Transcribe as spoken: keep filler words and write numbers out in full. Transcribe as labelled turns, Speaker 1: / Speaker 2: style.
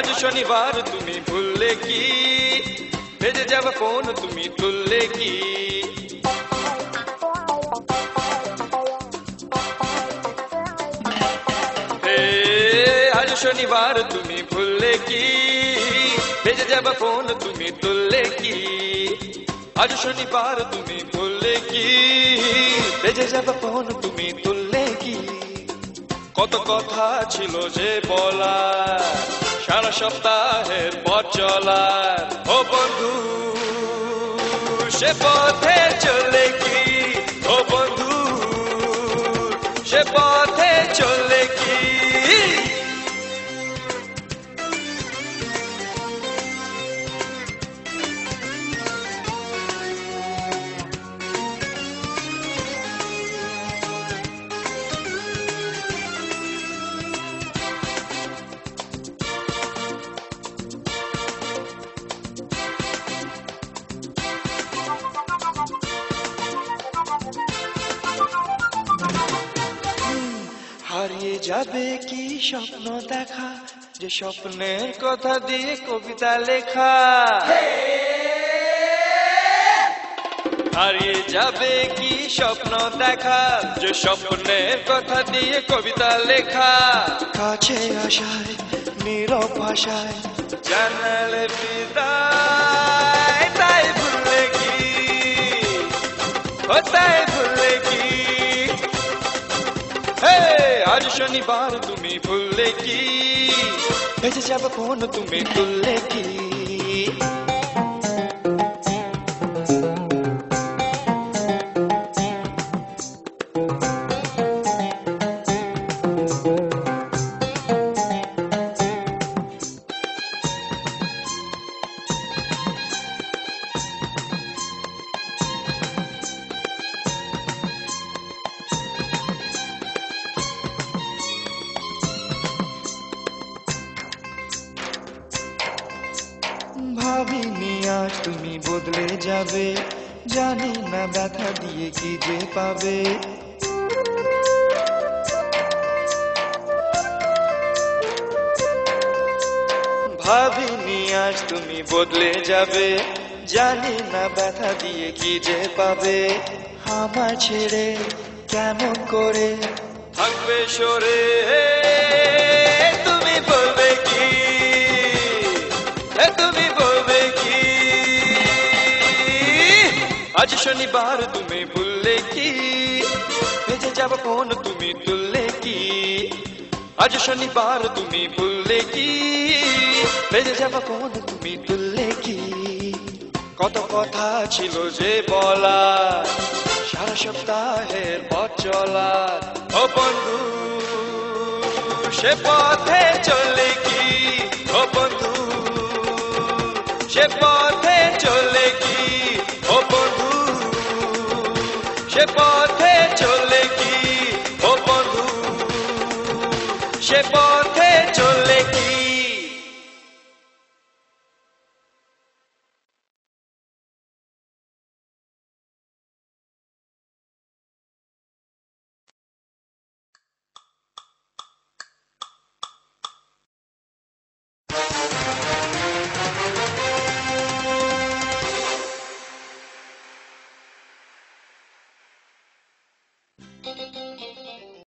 Speaker 1: আজ শনিবার তুমি ভুললে কি বেজে যাবে ফোন তুমি তুললে কি আজ শনিবার তুমি ভুললে কি বেজে যাবে ফোন তুমি তুললে কি আজ শনিবার তুমি ভুললে কি বেজে যাবে ফোন তুমি তুললে কি কত কথা ছিল যে বলা সারা সপ্তাহের পথ চলার ও বন্ধু সে পথে চলে কি ও বন্ধু সে পথে চলে কি হারিয়ে যাবে কি স্বপ্ন দেখা যে স্বপ্নের কথা দিয়ে কবিতা লেখা হারিয়ে যাবে কি স্বপ্ন দেখা যে স্বপ্নের কথা দিয়ে কবিতা লেখা কাছে আসায় নীরব ভাষায় জানালে বিদায় তাই ভুললে কি ও তাই ভুললে কি আজ শনিবার তুমি ভুললে কি বেজে যাবে ফোন তুমি তুললে কি ভাবিনি আজ তুমি বদলে যাবে জানি না ব্যথা দিয়ে কি যে পাবে ভাবিনি আজ তুমি বদলে যাবে জানি না ব্যথা দিয়ে কি যে পাবে আমার ছেড়ে কেমন করে থাকবে সরে তুমি বলবে কি তুমি বলবে কি আজ শনিবার তুমি ভুললে কি বেজে যাবে ফোন তুমি তুললে কি আজ শনিবার তুমি ভুললে কি বেজে যাবে ফোন তুমি তুললে কি কত কথা ছিল যে বলা সারা সপ্তাহের পথ চলা ও বন্ধু সে পথে চলে কি ও বন্ধু সে পথে চলে কি ও বন্ধু সে পথে